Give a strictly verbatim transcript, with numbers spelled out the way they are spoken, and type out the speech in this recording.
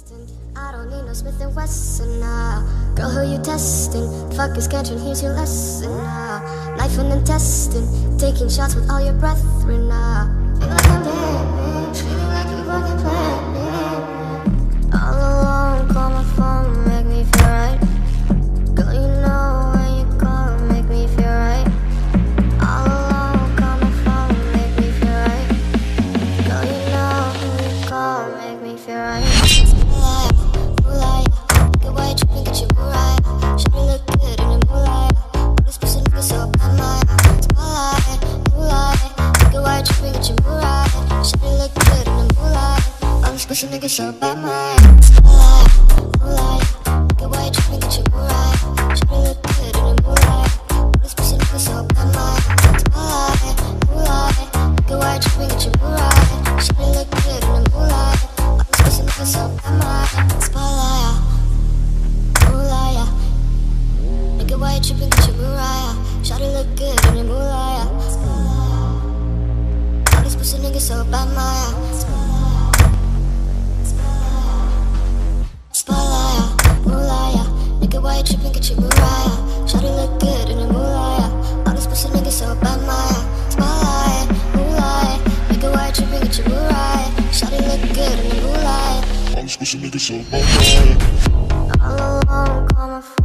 I don't need no Smith and Wesson now. Girl, who you testing? Fuck is catching, here's your lesson now. Life and intestine, taking shots with all your brethren now. Feel like I'm dead, feeling like you fucking planned it. All alone, call my phone, make me feel right. Girl, you know when you call, make me feel right. All alone, call my phone, make me feel right. Girl, you know when you call, make me feel right. Push a nigga so bad, my spotlight, moonlight. Get why you tripping, get your mood right. Shawty look good in the moonlight. All this pussy nigga so bad, my spotlight, moonlight. Get why you tripping, get your mood right. Shawty look good in the moonlight. All this pussy nigga so bad, my spotlight, moonlight. Nigga, why you tripping, get your mood right. Shawty look good in the moonlight. All this pussy nigga so bad, my why you tripping, get your Mariah. Shawty look good in the moonlight. All this pussy niggas so bad, Maya. Spotlight, moonlight. Nigga, why you tripping, get your Mariah. Shawty look good in the moonlight. All this pussy niggas so bad, Maya. All alone, call my phone.